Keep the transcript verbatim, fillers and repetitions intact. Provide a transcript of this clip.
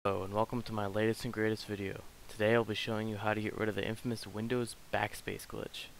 Hello and welcome to my latest and greatest video. Today I'll be showing you how to get rid of the infamous Windows Backspace glitch.